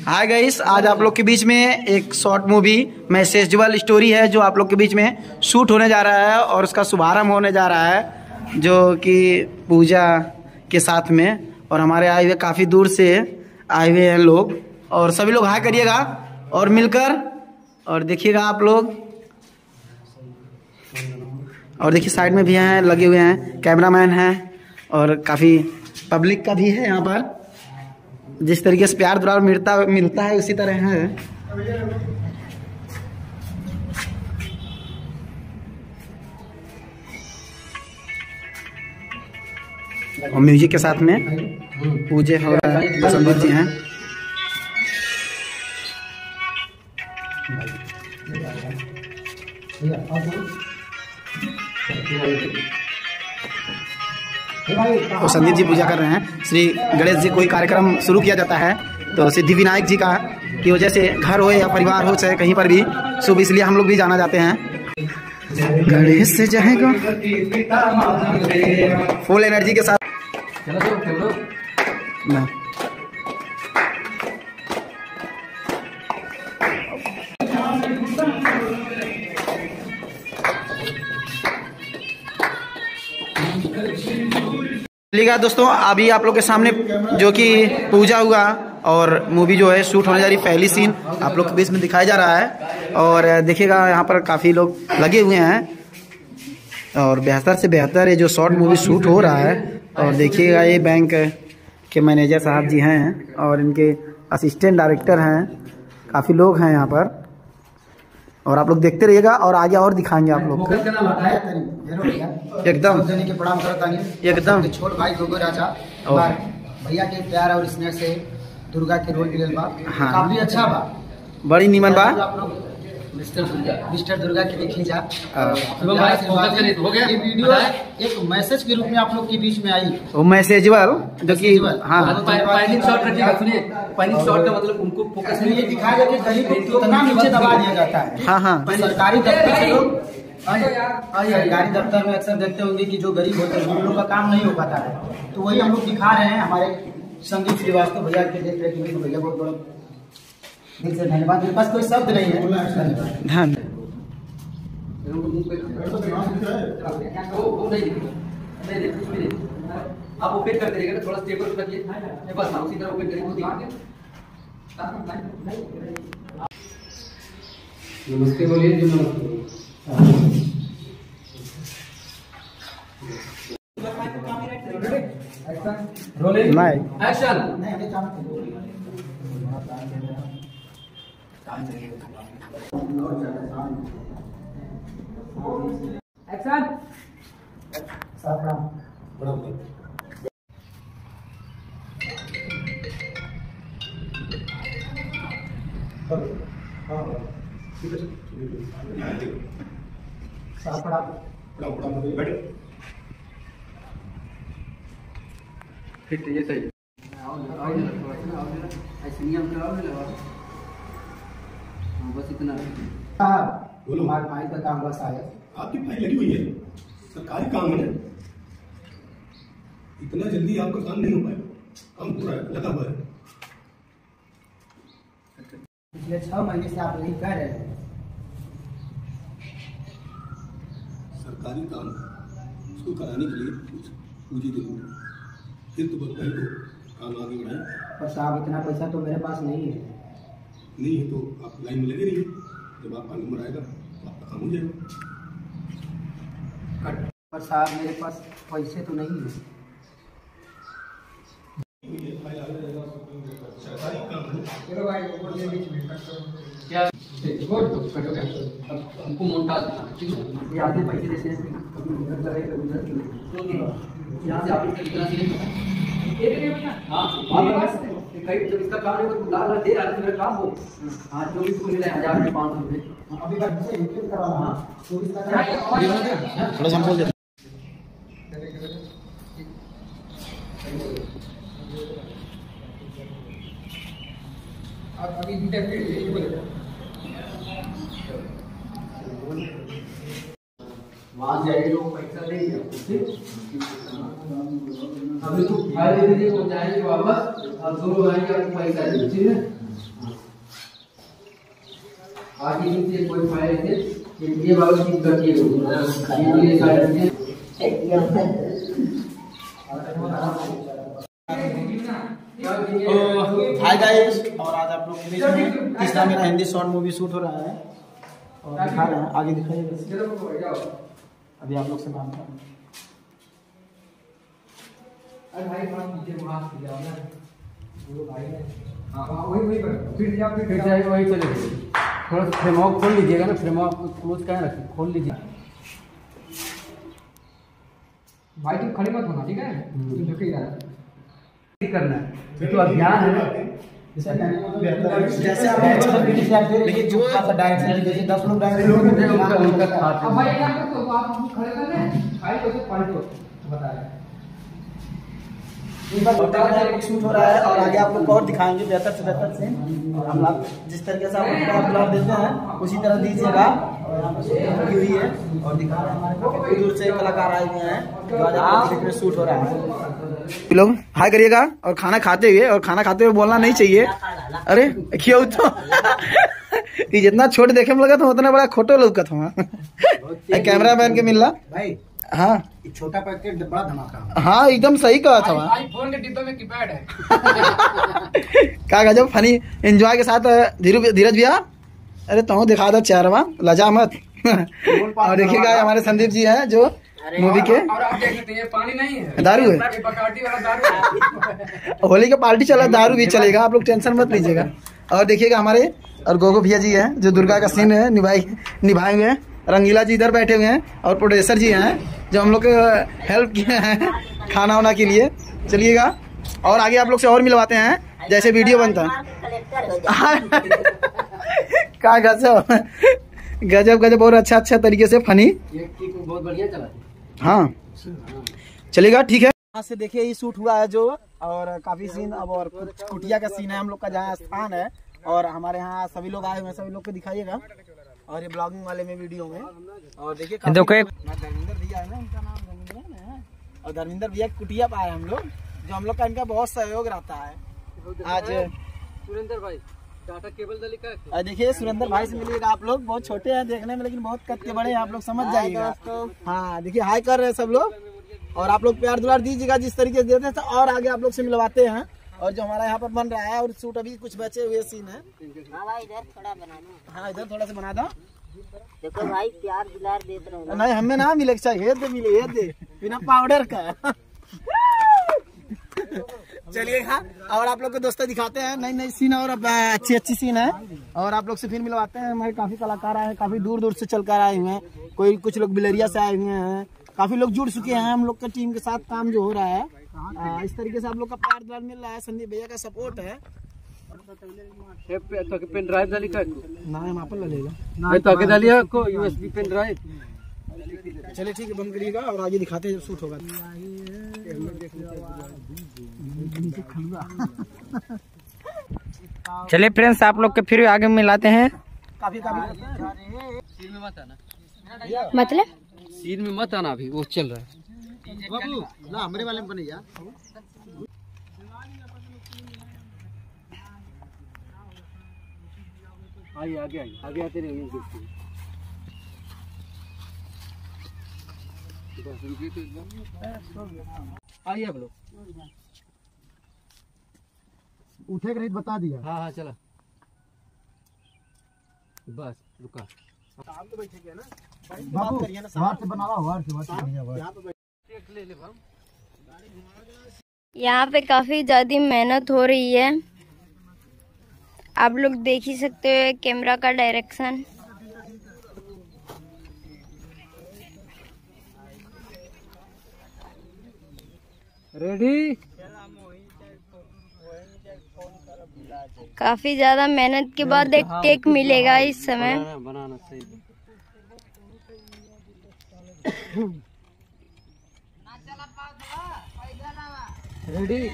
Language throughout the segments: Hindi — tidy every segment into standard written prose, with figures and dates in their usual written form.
हाय गाइस, आज आप लोग के बीच में एक शॉर्ट मूवी मैसेजबल स्टोरी है जो आप लोग के बीच में शूट होने जा रहा है और उसका शुभारंभ होने जा रहा है जो कि पूजा के साथ में। और हमारे आए हुए काफ़ी दूर से आए हुए हैं लोग और सभी लोग हाय करिएगा और मिलकर और देखिएगा आप लोग। और देखिए साइड में भी हैं, लगे हुए हैं, कैमरामैन हैं और काफ़ी पब्लिक का भी है यहाँ पर। जिस तरीके से प्यार दुलार मिलता है उसी तरह है। और म्यूजिक के साथ में पूजे हो रहा है, संदीप जी हैं। तो संदीप जी पूजा कर रहे हैं। श्री गणेश जी कोई कार्यक्रम शुरू किया जाता है तो सिद्धि विनायक जी का की वजह से घर हो या परिवार हो चाहे कहीं पर भी शुभ, इसलिए हम लोग भी जाना जाते हैं। गणेश से जाएगा फुल एनर्जी के साथ। चलिएगा दोस्तों, अभी आप लोग के सामने जो कि पूजा हुआ और मूवी जो है शूट होने जा रही, पहली सीन आप लोग के बीच में दिखाया जा रहा है। और देखिएगा यहाँ पर काफ़ी लोग लगे हुए हैं और बेहतर से बेहतर ये जो शॉर्ट मूवी शूट हो रहा है। और देखिएगा ये बैंक के मैनेजर साहब जी हैं और इनके असिस्टेंट डायरेक्टर हैं, काफ़ी लोग हैं यहाँ पर। और आप लोग देखते रहिएगा और आगे और दिखाएंगे आप लोग को एकदम एकदम छोट भाई गोगो राजा भैया के प्यार और स्नेह से दुर्गा के रोल मिलल बा। हाँ, काफी अच्छा बा, बड़ी नीमन बा। आप लोग मिस्टर दुर्गा के देखी जा। ये वीडियो एक मैसेज के रूप में आप लोग के बीच में आई, वो मैसेजबल जो कि हाँ पहली शॉट रखिएगा। सुनिए, पहली शॉट का मतलब उनको फोकस ये दिखाया जाए कि गरीब को कितना नीचे दबा दिया जाता है। हाँ हाँ सरकारी दफ्तर से लोग सरकारी दफ्तर में अक्सर देखते होंगे कि जो गरीब होते हैं उन लोगों का काम नहीं हो पाता है, तो वही हम लोग दिखा रहे हैं। हमारे संदीप श्रीवास्तव भैया के देख रेख में भैया बहुत बड़ा दिल से धन्यवाद। मेरे पास कोई शब्द नहीं है। धन्यवाद। आप ओपन कर देगा थोड़ा स्टेबल रखिए, बस उसी तरह ओपन करेंगे। नमस्ते बोलिए जी। नहीं एक्शन। फिट ये सही ऐसे नियम कराओ ना, बस इतना। बोलो, हमारे फाइल का काम बस आया। आपकी फाइल लगी हुई है, सरकारी काम है, इतना जल्दी आपका काम नहीं हो पाएगा। काम पूरा लगा हुआ है। पिछले 6 महीने से आप यही कह रहे हैं। सरकारी काम उसको कराने के लिए कुछ पूंजी देनी, फिर तो पहले तो काम आगे बढ़ाएं। पर साहब इतना पैसा तो मेरे पास नहीं है। नहीं है तो आप लाइन में लगे रहिए, जब आपका नंबर आएगा तो आपका काम हो जाएगा। पर साहब मेरे पास पैसे तो नहीं है। सरकारी काम है। क्या हमको मोन्टाज ठीक है, ये आधे पैसे जैसे यहाँ से आप कई जब इसका काम है तो लाल दे रहा है, मेरा काम हो। हाँ, जो भी मिला है 1500 रुपये अभी बार से इंक्रीज करवाना। हाँ, तो इसका थोड़ा सा बोल दे। अभी बोले वहाँ जाए लोग पैसा ले अभी तो फाइल दे दीजिए, वो जाएंगे वापस और 2 लोग आएंगे, आपको पैसा दीजिए। आगे से कोई फायर थे ये बाबू की गति है ये साइड हाय गाइस, और आज आप लोग के बीच में तीसरा मेरा हिंदी शॉर्ट मूवी शूट हो रहा है और दिखा रहे हैं, आगे दिखाइए। अभी आप लोग से बात कर अरे भाई थोड़ा नीचे वहां से जाओ ना वो भाई हां वही फिर जाए वही चले थोड़ा फ्रेम आउट खोल लीजिएगा ना, फ्रेम आउट क्लोज कहाँ रखें, खोल लीजिए भाई। तुम खड़े मत होना, ठीक है? तुम झुके ही रहना करना है तो अज्ञान है जैसे आप लेकिन जो डायरेक्शन जैसे 10 लोग डायरेक्शन उनका खाते अब भाई क्या करते हो आप खड़े कर रहे हैं भाई कैसे पलटो बता रहे हैं शूट हो रहा है और आगे आप लोग को और दिखाएंगे बेहतर से बेहतर से। हम आप जिस तरीके से आप ब्लॉग देते हैं उसी तरह दीजिएगा। और यहाँ पर शूट हुई है और दिखा रहे हैं हमारे काफी दूर से कलाकार आए हुए हैं जो आज आप में शूट हो रहा है। लोग हाय करिएगा और खाना खाते हुए बोलना नहीं चाहिए। अरे क्यों तो ये जितना छोटे देखे में लगा था उतना बड़ा खोटो लौका था। कैमरा मैन के मिलना भाई। हाँ छोटा पैकेट बड़ा धमाका। हाँ एकदम सही कहा था। आईफोन के डिब्बे में कीपैड है क्या गजब फनी एंजॉय के साथ धीरज भैया। अरे तुम दिखा दो चेहरा लजा मत। और देखिएगा हमारे संदीप जी हैं जो मूवी के और आप देख सकते हैं पानी नहीं है, दारू है, ये बकाटी वाला दारू है। होली का पार्टी चला, दारू भी चलेगा, आप लोग टेंशन मत लीजिएगा। और देखिएगा हमारे और गोगो भैया जी हैं जो दुर्गा का सीन है निभाए हुए हैं। रंगीला जी इधर बैठे हुए हैं और प्रोड्यूसर जी हैं जो हम लोग हेल्प किए हैं खाना वाना के लिए। चलिएगा और आगे आप लोग से और मिलवाते हैं जैसे वीडियो बनता है। क्या गजब और अच्छा तरीके से फनी बहुत बढ़िया चला। हाँ चलेगा ठीक है। यहाँ से देखिए ये शूट हुआ है जो, और काफी सीन अब और कुटिया का सीन है हम लोग का जहाँ स्थान है। और हमारे यहाँ सभी लोग आए हुए हैं, सभी लोग को दिखाइएगा और ये ब्लॉगिंग वाले में वीडियो में। और देखिए धर्मेंद्र भैया है ना, उनका नाम धर्मेंद्र है। और धर्मेंद्र भैया कुटिया पाए हम लोग जो हम लोग का इनका बहुत सहयोग रहता है। आज सुरेंद्र भाई टाटा केबल लिखा है। देखिए सुरेंद्र भाई से मिलिएगा आप लोग, बहुत छोटे हैं देखने में लेकिन बहुत कद के बड़े हैं, आप लोग समझ जाइएगा। हाँ देखिए हाय कर रहे हैं सब लोग और आप लोग प्यार दुलार दीजिएगा जिस तरीके से देते हैं। और आगे आप लोग से मिलवाते हैं और जो हमारा यहाँ पर बन रहा है और शूट अभी कुछ बचे हुए सीन है। हाँ भाई इधर थोड़ा बना दो। हाँ इधर थोड़ा सा बना दो। देखो भाई प्यार दुलार देते रहो। नहीं हमें ना मिले चाहिए दे बिना पाउडर का। चलिए हाँ और आप लोग को दोस्तों दिखाते हैं नई सीन और अच्छी सीन है। और आप लोग से फिर मिलवाते हैं। हमारे काफी कलाकार आए हैं, काफी दूर से चलकर आए हुए हैं। कुछ लोग बिलरिया से आए हुए हैं, काफी लोग जुड़ चुके हैं हम लोग का टीम के साथ काम जो हो रहा है। इस तरीके से आप लोग का प्यार दुलार मिल रहा है, संदीप भैया का सपोर्ट है। पेन ड्राइव लिखा है ना वहाँ पर लगेगा नहीं तो आगे डालिए को यूएसबी पेन ड्राइव। चलिए ठीक है बंद करिएगा और आगे दिखाते हैं जब शूट होगा। चलिए फ्रेंड्स आप लोग के फिर आगे मिलाते हैं। काफी सीन में मत आना, मतलब सीन में मत आना, अभी वो चल रहा है। बाबू ना हमारे वाले में बने यार। आइए आगे आते रहिए। आइए आप लोग उठे रही बता दिया। हाँ चला बस रुका। बाबू वार से बना वार से यहाँ पे काफी ज्यादा मेहनत हो रही है, आप लोग देख ही सकते हो कैमरा का डायरेक्शन। रेडी। काफी ज्यादा मेहनत के बाद एक टेक मिलेगा इस समय। बनाना सही। रेडी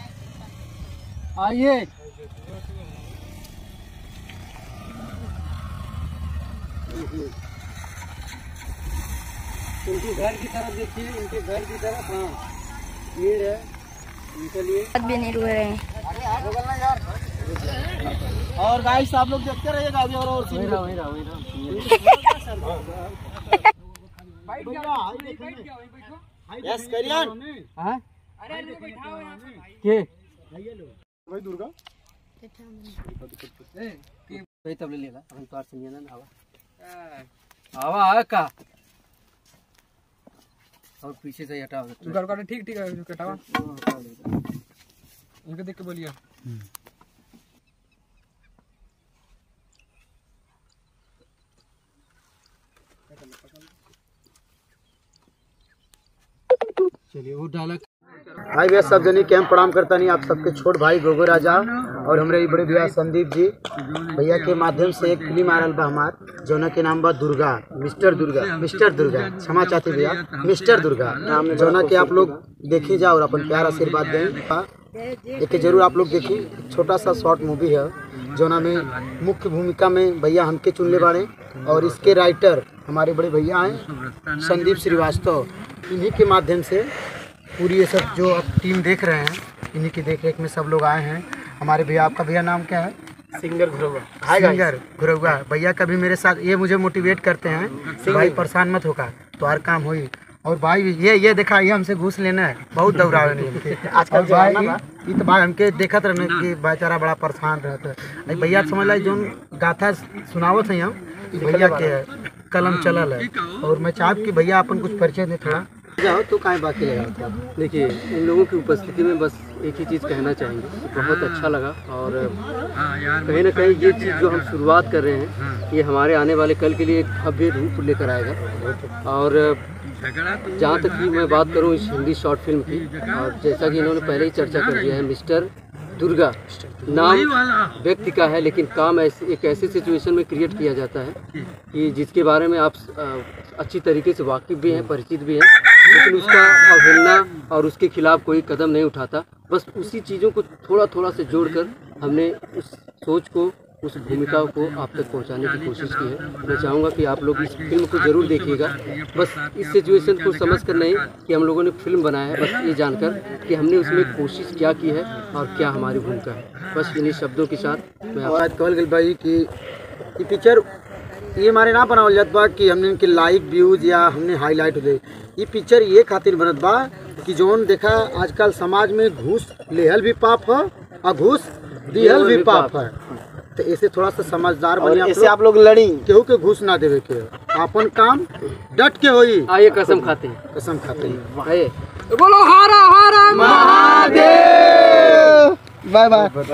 आइए। उनके घर की तरफ देखिए, उनके घर की तरफ। हाँ भीड़ है, इनके लिए भी नहीं रुक रहे हैं। और गाइस आप लोग देखते रहिएगा अभी और सीन यस करियन हां के भाई दुर्गा भाई तब ले लेगा हम तो सुनिए ना आवा का और पीछे से हटाओ घर का ठीक ठीक है कटावा उनके देख के बोलिए चलिए वो डाला। हाय भैया सब जनी कैंप प्रणाम करता नहीं आप सबके छोट भाई गोगो राजा और हमारे बड़े भैया संदीप जी भैया के माध्यम से एक फिल्म आ रहा बा हमार जोना के नाम बा दुर्गा मिस्टर दुर्गा क्षमा चाहते भैया मिस्टर दुर्गा जोना के आप लोग देखी जाओ और अपन प्यार आशीर्वाद दें एक जरूर आप लोग देखी छोटा सा शॉर्ट मूवी है जोना में मुख्य भूमिका में भैया हमके चुनले बाड़े और इसके राइटर हमारे बड़े भैया हैं संदीप श्रीवास्तव। इन्हीं के माध्यम से पूरी ये सब जो अब टीम देख रहे हैं इन्हीं की देख रेख में सब लोग आए हैं। हमारे भैया आपका भैया नाम क्या है? सिंगर घुरौआ भैया कभी मेरे साथ ये मुझे मोटिवेट करते हैं भाई परेशान मत होगा तो हर काम हुई। और भाई ये देखा ये हमसे घूस लेना है बहुत दौड़ावे नहीं आजकल भाई ये तो भाई हमके देखत रहने कि बेचारा बड़ा परेशान रहता है भैया समझ ला जो गाथा सुनावत है हम भैया के कलम चलल है और मैं चाहब कि भैया अपन कुछ परिचय दे थोड़ा जाओ तो काहे बाकी लगा। देखिए इन लोगों की उपस्थिति में बस एक ही चीज़ कहना चाहेंगे बहुत अच्छा लगा और कहीं ना कहीं ये चीज़ जो हम शुरुआत कर रहे हैं ये हमारे आने वाले कल के लिए एक भव्य रूप लेकर आएगा। और जहाँ तक कि मैं बात करूँ इस हिंदी शॉर्ट फिल्म की और जैसा कि इन्होंने पहले ही चर्चा कर दिया है मिस्टर दुर्गा नाम व्यक्ति का है लेकिन काम एक ऐसे सिचुएशन में क्रिएट किया जाता है कि जिसके बारे में आप अच्छी तरीके से वाकिफ भी हैं परिचित भी हैं लेकिन उसका अवहेलना और उसके खिलाफ कोई कदम नहीं उठाता। बस उसी चीज़ों को थोड़ा से जोड़कर हमने उस सोच को उस भूमिका को आप तक पहुंचाने की कोशिश की है। मैं चाहूँगा कि आप लोग इस फिल्म को ज़रूर देखिएगा। बस इस सिचुएशन को समझकर नहीं कि हम लोगों ने फिल्म बनाया है बस ये जानकर कि हमने उसमें कोशिश क्या की है और क्या हमारी भूमिका है। बस इन्हीं शब्दों के साथ मैं आज कहल गल भाई कि ये पिक्चर ये हमारे ना बनावल जात बा कि हमने इनके लाइक व्यूज या हमने हाईलाइट हो गए। ये पिक्चर ये खातिर बनत बा कि जोन देखा आजकल समाज में घूस लेहल भी पाप है और घूस दिहल भी पाप है तो ऐसे थोड़ा सा समझदार बनिए ऐसे आप लोग लड़ी केहू के घूस ना देवे के अपन काम डट के होई। आइए कसम खाते हैं बोलो हारा हारा महादेव। Bye bye.